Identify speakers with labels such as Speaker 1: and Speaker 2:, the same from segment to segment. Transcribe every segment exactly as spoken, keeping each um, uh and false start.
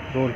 Speaker 1: Role.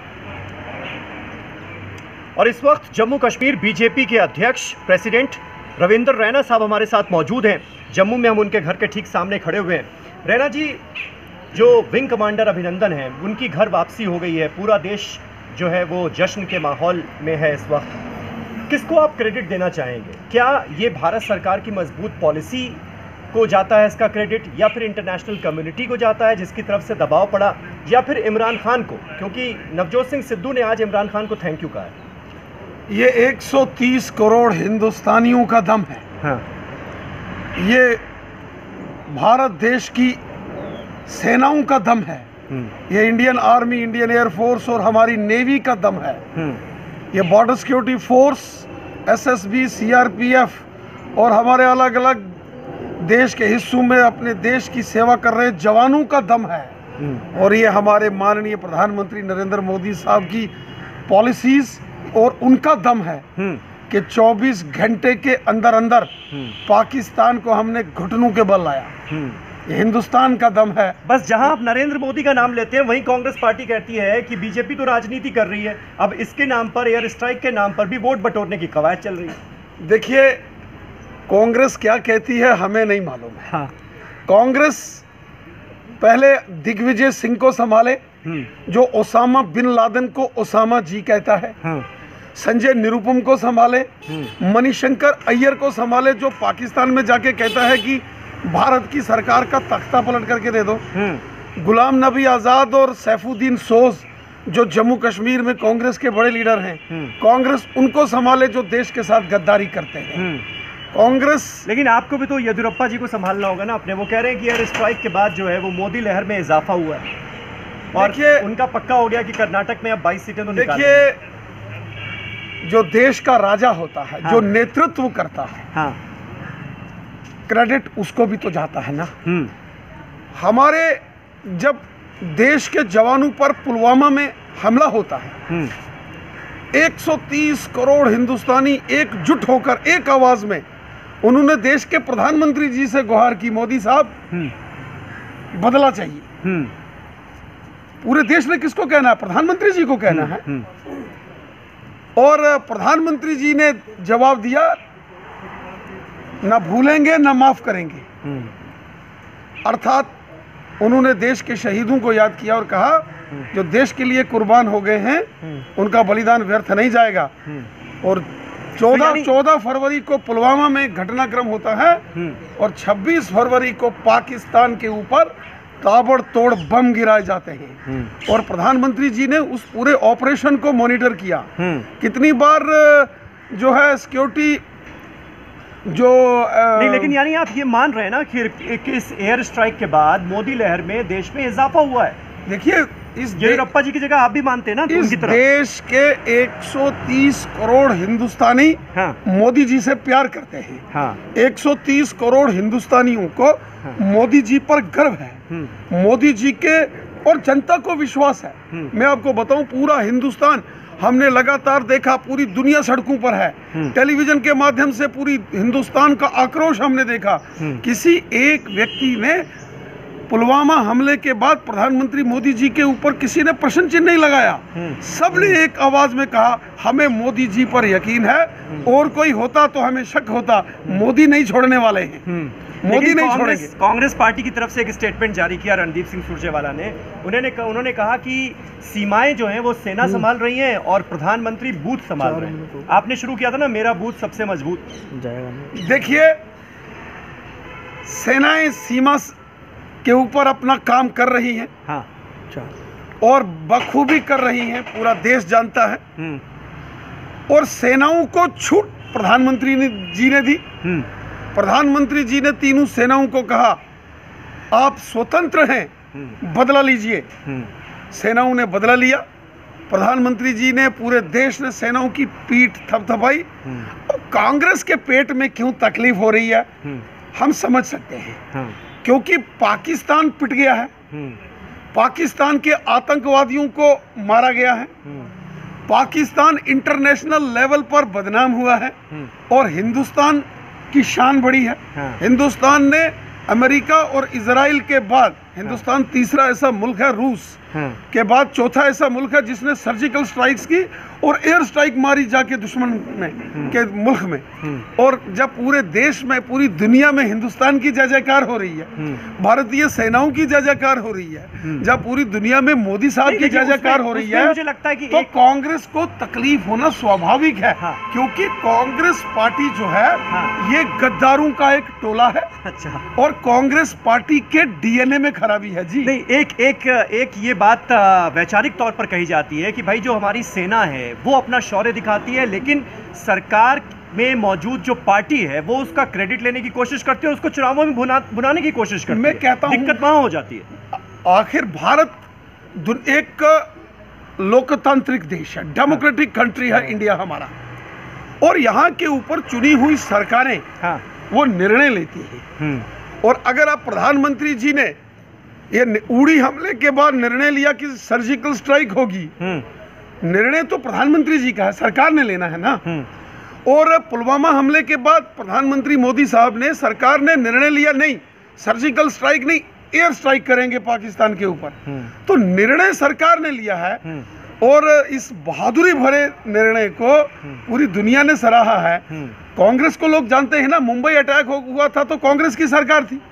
Speaker 1: और इस वक्त जम्मू कश्मीर बीजेपी के अध्यक्ष प्रेसिडेंट रविंदर रैना साहब हमारे साथ मौजूद हैं। जम्मू में हम उनके घर के ठीक सामने खड़े हुए हैं। रैना जी, जो विंग कमांडर अभिनंदन हैं, उनकी घर वापसी हो गई है। पूरा देश जो है वो जश्न के माहौल में है इस वक्त। किसको आप क्रेडिट देना चाहेंगे? क्या ये भारत सरकार की मजबूत पॉलिसी को जाता है इसका क्रेडिट, या फिर इंटरनेशनल कम्युनिटी को जाता है जिसकी तरफ से दबाव पड़ा, या फिर इमरान खान को? क्योंकि नवजोत सिंह सिद्धू ने आज इमरान खान को थैंक यू कहा है।
Speaker 2: ये एक सौ तीस करोड़ हिंदुस्तानियों का दम है।
Speaker 1: हाँ।
Speaker 2: ये भारत देश की सेनाओं का दम है। ये इंडियन आर्मी, इंडियन एयरफोर्स और हमारी नेवी का दम है। ये border security force, SSB, CRPF और हमारे अलग अलग देश के हिस्सों में अपने देश की सेवा कर रहे जवानों का दम है। और ये हमारे माननीय प्रधानमंत्री नरेंद्र मोदी साहब की पॉलिसीज और उनका दम है कि चौबीस घंटे के अंदर अंदर पाकिस्तान को हमने घुटनों के बल लाया। ये हिंदुस्तान का दम है।
Speaker 1: बस जहां आप नरेंद्र मोदी का नाम लेते हैं वहीं कांग्रेस पार्टी कहती है कि बीजेपी तो राजनीति कर रही है, अब इसके नाम पर, एयर स्ट्राइक के नाम पर भी वोट बटोरने की कवायद चल रही है।
Speaker 2: देखिए, कांग्रेस क्या कहती है हमें नहीं मालूम है।
Speaker 1: हाँ।
Speaker 2: कांग्रेस पहले दिग्विजय सिंह को संभाले, जो ओसामा बिन लादेन को ओसामा जी कहता है। हाँ। संजय निरुपम को संभाले, मणिशंकर अय्यर को संभाले, जो पाकिस्तान में जाके कहता है कि भारत की सरकार का तख्ता पलट करके दे दो। गुलाम नबी आज़ाद और सैफुद्दीन सोज, जो जम्मू कश्मीर में कांग्रेस के बड़े लीडर हैं, कांग्रेस उनको संभाले जो देश के साथ गद्दारी करते हैं। कांग्रेस।
Speaker 1: लेकिन आपको भी तो येदियुरप्पा जी को संभालना होगा ना अपने। वो कह रहे हैं कि एयर स्ट्राइक के बाद जो है वो मोदी लहर में इजाफा हुआ है और उनका पक्का हो गया कि कर्नाटक में अब बाईस सीटें तो निकालेंगे।
Speaker 2: देखिए, जो देश का राजा होता है, हाँ, जो नेतृत्व करता है, हाँ, क्रेडिट उसको भी तो जाता है ना। हमारे जब देश के जवानों पर पुलवामा में हमला होता है, एक सौ तीस करोड़ हिंदुस्तानी एकजुट होकर एक आवाज में उन्होंने देश के प्रधानमंत्री जी से गुहार की, मोदी साहब बदला चाहिए। पूरे देश ने किसको कहना है? प्रधानमंत्री जी को कहना है। और प्रधानमंत्री जी ने जवाब दिया, ना भूलेंगे ना माफ करेंगे। अर्थात उन्होंने देश के शहीदों को याद किया और कहा जो देश के लिए कुर्बान हो गए हैं उनका बलिदान व्यर्थ नहीं जाएगा। और चौदह चौदह फरवरी को पुलवामा में घटनाक्रम होता है और छब्बीस फरवरी को पाकिस्तान के ऊपर ताबड़तोड़ बम गिराए जाते हैं। और प्रधानमंत्री जी ने उस पूरे ऑपरेशन को मॉनिटर किया। कितनी बार जो है सिक्योरिटी जो आ,
Speaker 1: नहीं, लेकिन यानी आप ये मान रहे हैं ना कि इस एयर स्ट्राइक के बाद मोदी लहर में देश में इजाफा हुआ है।
Speaker 2: देखिए, इस
Speaker 1: येदियुरप्पा जी की जगह आप भी मानते हैं ना?
Speaker 2: इस देश के एक सौ तीस करोड़ हिंदुस्तानी, हाँ, मोदी जी से प्यार करते हैं। हाँ। एक सौ तीस करोड़ हिंदुस्तानियों को, हाँ, मोदी जी पर गर्व है। मोदी जी के और जनता को विश्वास है। मैं आपको बताऊं, पूरा हिंदुस्तान हमने लगातार देखा, पूरी दुनिया सड़कों पर है। टेलीविजन के माध्यम से पूरी हिंदुस्तान का आक्रोश हमने देखा। किसी एक व्यक्ति ने पुलवामा हमले के बाद प्रधानमंत्री मोदी जी के ऊपर किसी ने प्रश्न चिन्ह नहीं लगाया। सबने एक आवाज में कहा, हमें मोदी जी पर यकीन है, और कोई होता तो हमें शक होता, मोदी नहीं छोड़ने वाले हैं, मोदी नहीं छोड़ेंगे।
Speaker 1: कांग्रेस पार्टी की तरफ से एक स्टेटमेंट जारी किया रणदीप सिंह सुरजेवाला ने। उन्होंने उन्होंने कहा कि सीमाएं जो हैं वो सेना संभाल रही हैं और प्रधानमंत्री बूथ संभाल रहे हैं। आपने शुरू किया था ना, मेरा बूथ सबसे मजबूत।
Speaker 2: देखिए, सेनाएं सीमा के ऊपर अपना काम कर रही हैं, हाँ, और बखूबी कर रही हैं, पूरा देश जानता है। और सेनाओं को छूट प्रधानमंत्री ने जी ने दी। प्रधानमंत्री जी ने तीनों सेनाओं को कहा, आप स्वतंत्र हैं, बदला लीजिए। सेनाओं ने बदला लिया। प्रधानमंत्री जी ने, पूरे देश ने सेनाओं की पीठ थपथपाई। और कांग्रेस के पेट में क्यों तकलीफ हो रही है हम समझ सकते हैं। क्योंकि पाकिस्तान पिट गया है, पाकिस्तान के आतंकवादियों को मारा गया है, पाकिस्तान इंटरनेशनल लेवल पर बदनाम हुआ है और हिंदुस्तान की शान बढ़ी है। हाँ। हिंदुस्तान ने अमेरिका और इजराइल के बाद हिंदुस्तान तीसरा ऐसा मुल्क है रूस के बाद चौथा ऐसा मुल्क है जिसने सर्जिकल स्ट्राइक्स की और एयर स्ट्राइक मारी जाके दुश्मन में के मुल्क में। और जब पूरे देश में पूरी दुनिया में हिंदुस्तान की जय जयकार हो रही है, भारतीय सेनाओं की जय जयकार हो रही है, जब पूरी दुनिया में मोदी साहब की जय जयकार हो रही है,
Speaker 1: मुझे लगता है कि
Speaker 2: तो कांग्रेस को तकलीफ होना स्वाभाविक है। हाँ। क्योंकि कांग्रेस पार्टी जो है हाँ। ये गद्दारों का एक टोला है। अच्छा। और कांग्रेस पार्टी के डीएनए में खराबी है जी।
Speaker 1: नहीं, एक एक एक ये बात वैचारिक तौर पर कही जाती है कि भाई जो हमारी सेना है वो अपना शौर्य दिखाती है, लेकिन सरकार में मौजूद जो पार्टी है वो उसका क्रेडिट लेने की कोशिश करती है और उसको चुनावों में भुना बुनाने की कोशिश करती है।
Speaker 2: मैं कहता हूं
Speaker 1: दिक्कत वहां हो जाती है।
Speaker 2: आखिर भारत एक लोकतांत्रिक देश है, डेमोक्रेटिक कंट्री है इंडिया हमारा, और यहाँ के ऊपर चुनी हुई सरकारें हाँ। वो निर्णय लेती है। और अगर आप प्रधानमंत्री जी ने ये उड़ी हमले के बाद निर्णय लिया कि सर्जिकल स्ट्राइक होगी, निर्णय तो प्रधानमंत्री जी का है, सरकार ने लेना है ना। और पुलवामा हमले के बाद प्रधानमंत्री मोदी साहब ने, सरकार ने निर्णय लिया नहीं सर्जिकल स्ट्राइक नहीं, एयर स्ट्राइक करेंगे पाकिस्तान के ऊपर। तो निर्णय सरकार ने लिया है और इस बहादुरी भरे निर्णय को पूरी दुनिया ने सराहा है। कांग्रेस को लोग जानते हैं ना, मुंबई अटैक हुआ था तो कांग्रेस की सरकार थी,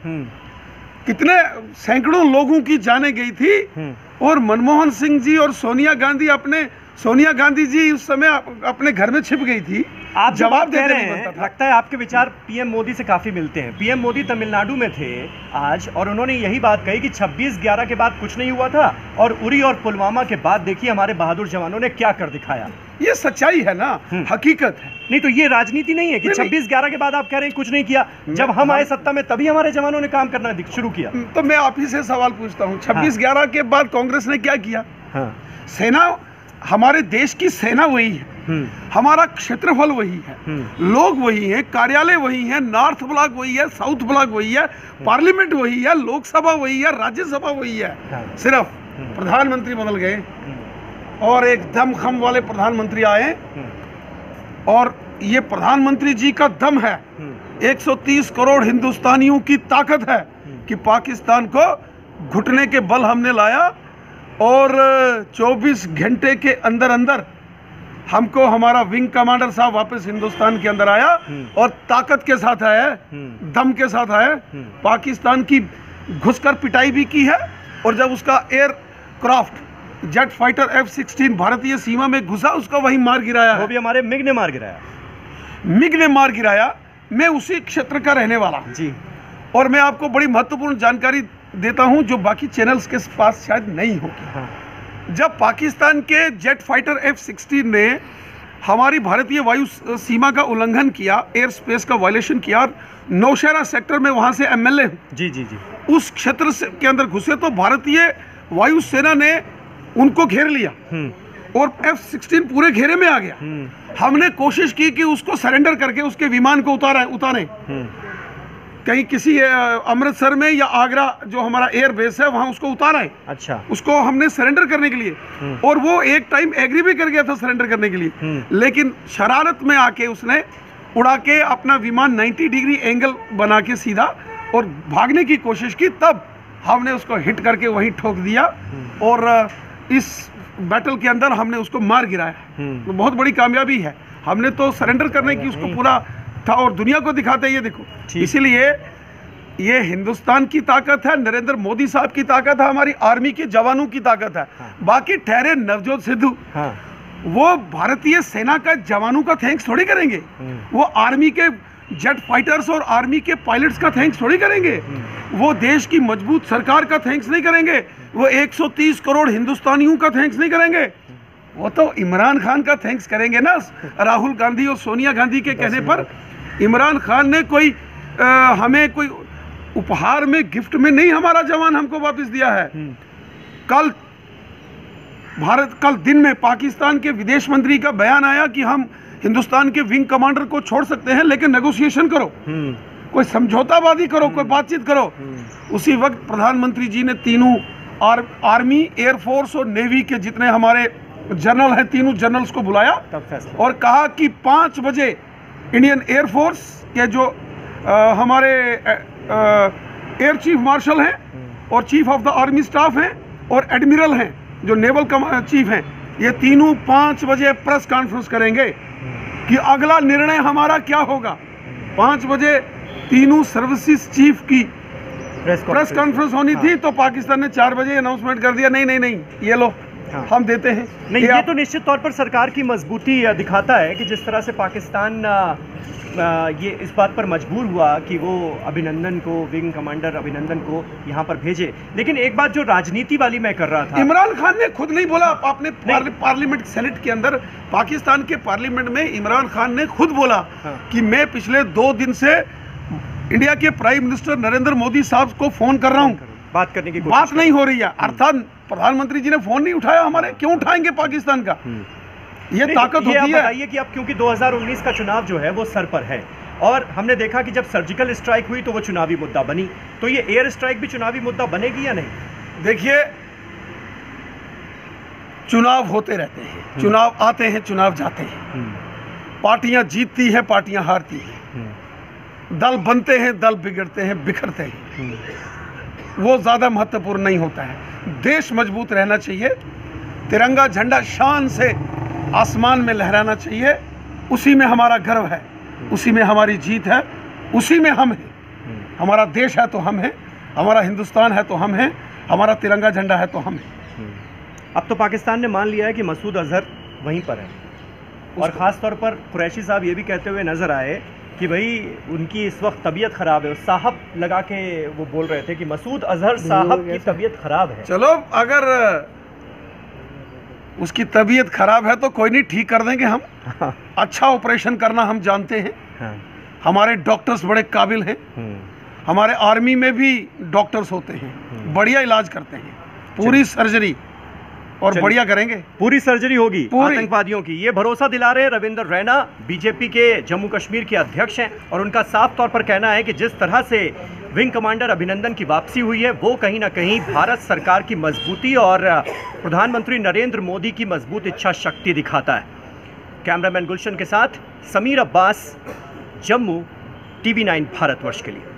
Speaker 2: कितने सैकड़ों लोगों की जाने गई थी। और मनमोहन सिंह जी और सोनिया गांधी अपने सोनिया गांधी जी उस समय अपने घर में छिप गई थी।
Speaker 1: आप जवाब दे रहे हैं, लगता है आपके विचार पीएम मोदी से काफी मिलते हैं। पीएम मोदी तमिलनाडु में थे आज और उन्होंने यही बात कही कि छब्बीस ग्यारह के बाद कुछ नहीं हुआ था और उरी और पुलवामा के बाद देखिए हमारे बहादुर जवानों ने क्या कर दिखाया।
Speaker 2: ये सच्चाई है ना, हकीकत है।
Speaker 1: नहीं तो ये राजनीति नहीं है कि छब्बीस ग्यारह के बाद आप कह रहे हैं कुछ नहीं किया, जब हम आए सत्ता में तभी हमारे जवानों ने काम करना शुरू किया।
Speaker 2: तो मैं आप ही से सवाल पूछता हूँ, छब्बीस ग्यारह के बाद कांग्रेस ने क्या किया? सेना, हमारे देश की सेना वही है, हमारा क्षेत्रफल वही है, लोग वही हैं, कार्यालय वही हैं, नॉर्थ ब्लॉक वही है, साउथ ब्लॉक वही है, पार्लियामेंट वही है, लोकसभा वही है, राज्यसभा वही है। सिर्फ प्रधानमंत्री बदल गए और एक दम खम वाले प्रधानमंत्री आए और ये प्रधानमंत्री जी का दम है, एक सौ तीस करोड़ हिंदुस्तानियों की ताकत है कि पाकिस्तान को घुटने के बल हमने लाया और चौबीस घंटे के अंदर अंदर हमको हमारा विंग कमांडर साहब वापस हिंदुस्तान के अंदर आया और ताकत के साथ आया, दम के साथ आया। पाकिस्तान की घुसकर पिटाई भी की है और जब उसका aircraft jet fighter F sixteen भारतीय सीमा में घुसा उसका वही मार गिराया,
Speaker 1: वो भी हमारे मिग ने मार गिराया।
Speaker 2: मिग ने मार गिराया। मैं उसी क्षेत्र का रहने वाला जी, और मैं आपको बड़ी महत्वपूर्ण जानकारी देता हूं जो बाकी चैनल्स के पास शायद नहीं होगी। हाँ। जब पाकिस्तान के जेट फाइटर एफ सिक्सटीन ने हमारी भारतीय वायु सीमा का उल्लंघन किया, एयर स्पेस का वायलेशन किया, नौशहरा सेक्टर में वहां से एमएलए
Speaker 1: जी जी जी
Speaker 2: उस क्षेत्र से के अंदर घुसे तो भारतीय वायु सेना ने उनको घेर लिया और एफ सिक्सटीन पूरे घेरे में आ गया। हमने कोशिश की कि उसको सरेंडर करके उसके विमान को उतारा उतारे कहीं किसी अमृतसर में या आगरा जो हमारा एयर बेस है वहां उसको उतारा है। अच्छा, उसको हमने सरेंडर करने के लिए, और वो एक टाइम एग्री भी कर गया था सरेंडर करने के लिए, लेकिन शरारत में आके उसने उड़ा के अपना विमान नब्बे डिग्री एंगल बना के सीधा और भागने की कोशिश की, तब हमने उसको हिट करके वहीं ठोक दिया और इस बैटल के अंदर हमने उसको मार गिराया। तो बहुत बड़ी कामयाबी है। हमने तो सरेंडर करने की उसको पूरा था और दुनिया को दिखाते हैं, ये देखो। इसीलिए ये हिंदुस्तान की ताकत है, नरेंद्र मोदी साहब की ताकत है, हमारी आर्मी के जवानों की ताकत है। हाँ। बाकी ठहरे नवजोत सिद्धू, हाँ। वो भारतीय सेना का जवानों का थैंक्स थोड़ी करेंगे, वो आर्मी के जेट फाइटर्स और आर्मी के पायलट्स का थैंक्स थोड़ी करेंगे, वो देश की मजबूत सरकार का थैंक्स नहीं करेंगे, वो एक सौ तीस करोड़ हिंदुस्तानियों का थैंक्स नहीं करेंगे, वो तो इमरान खान का थैंक्स करेंगे ना। राहुल गांधी और सोनिया गांधी के कहने पर इमरान खान ने कोई आ, हमें कोई उपहार में, गिफ्ट में नहीं हमारा जवान हमको वापस दिया है। कल भारत कल दिन में पाकिस्तान के विदेश मंत्री का बयान आया कि हम हिंदुस्तान के विंग कमांडर को छोड़ सकते हैं, लेकिन नेगोशिएशन करो, कोई समझौतावादी करो, कोई बातचीत करो। उसी वक्त प्रधानमंत्री जी ने तीनों आर, आर्मी, एयरफोर्स और नेवी के जितने हमारे जनरल हैं, तीनों जनरल्स को बुलाया और कहा कि पाँच बजे इंडियन एयरफोर्स के जो आ, हमारे एयर चीफ मार्शल हैं और chief of the army staff हैं और एडमिरल हैं जो नेवल चीफ हैं, ये तीनों पाँच बजे प्रेस कॉन्फ्रेंस करेंगे कि अगला निर्णय हमारा क्या होगा। पाँच बजे तीनों सर्विसेज चीफ की प्रेस कॉन्फ्रेंस होनी हाँ। थी, तो पाकिस्तान ने चार बजे अनाउंसमेंट कर दिया नहीं नहीं नहीं ये लो हाँ। हम देते हैं।
Speaker 1: नहीं, ये, ये तो निश्चित तौर पर सरकार की मजबूती दिखाता है कि जिस तरह से पाकिस्तान ये इस बात पर मजबूर हुआ कि वो अभिनंदन को, विंग कमांडर अभिनंदन को यहाँ पर भेजे। लेकिन एक बात जो राजनीति वाली मैं कर रहा था,
Speaker 2: इमरान खान ने खुद नहीं बोला, आपने पार्लियामेंट सेनेट के अंदर, पाकिस्तान के पार्लियामेंट में इमरान खान ने खुद बोला हाँ। कि मैं पिछले दो दिन से इंडिया के प्राइम मिनिस्टर नरेंद्र मोदी साहब को फोन कर रहा हूँ,
Speaker 1: बात करने की
Speaker 2: बात नहीं हो रही है। अर्थात प्रधानमंत्री जी ने फोन नहीं उठाया हमारे, क्यों उठाएंगे पाकिस्तान का? ये ताकत
Speaker 1: ये
Speaker 2: होती है।
Speaker 1: बताइए कि अब क्योंकि दो हज़ार उन्नीस का चुनाव जो है वो सर पर है और हमने देखा कि जब सर्जिकल स्ट्राइक हुई तो वो चुनावी मुद्दा बनी, तो ये एयर स्ट्राइक भी चुनावी मुद्दा बनेगी या नहीं?
Speaker 2: देखिए, चुनाव होते रहते हैं, चुनाव आते हैं, चुनाव जाते हैं, पार्टियां जीतती हैं, पार्टियां हारती हैं, दल बनते हैं, दल बिगड़ते हैं, बिखरते हैं, वो ज़्यादा महत्वपूर्ण नहीं होता है। देश मजबूत रहना चाहिए, तिरंगा झंडा शान से आसमान में लहराना चाहिए, उसी में हमारा गर्व है, उसी में हमारी जीत है, उसी में हम हैं। हमारा देश है तो हम हैं, हमारा हिंदुस्तान है तो हम हैं, हमारा तिरंगा झंडा है तो हम हैं।
Speaker 1: अब तो पाकिस्तान ने मान लिया है कि मसूद अजहर वहीं पर है और ख़ास तौर पर कुरैशी साहब ये भी कहते हुए नज़र आए कि भाई उनकी इस वक्त तबीयत ख़राब है, साहब लगा के वो बोल रहे थे कि मसूद अजहर साहब की तबीयत ख़राब है।
Speaker 2: चलो, अगर उसकी तबीयत खराब है तो कोई नहीं, ठीक कर देंगे हम। हाँ। अच्छा ऑपरेशन करना हम जानते हैं। हाँ। हमारे डॉक्टर्स बड़े काबिल हैं, हमारे आर्मी में भी डॉक्टर्स होते हैं, बढ़िया इलाज करते हैं, पूरी सर्जरी और बढ़िया करेंगे,
Speaker 1: पूरी सर्जरी होगी आतंकवादियों की, ये भरोसा दिला रहे रविंदर रैना, बीजेपी के जम्मू कश्मीर के अध्यक्ष हैं। और उनका साफ तौर पर कहना है कि जिस तरह से विंग कमांडर अभिनंदन की वापसी हुई है वो कहीं ना कहीं भारत सरकार की मजबूती और प्रधानमंत्री नरेंद्र मोदी की मजबूत इच्छा शक्ति दिखाता है। कैमरामैन गुलशन के साथ समीर अब्बास, जम्मू, टीवी नाइन भारतवर्ष के लिए।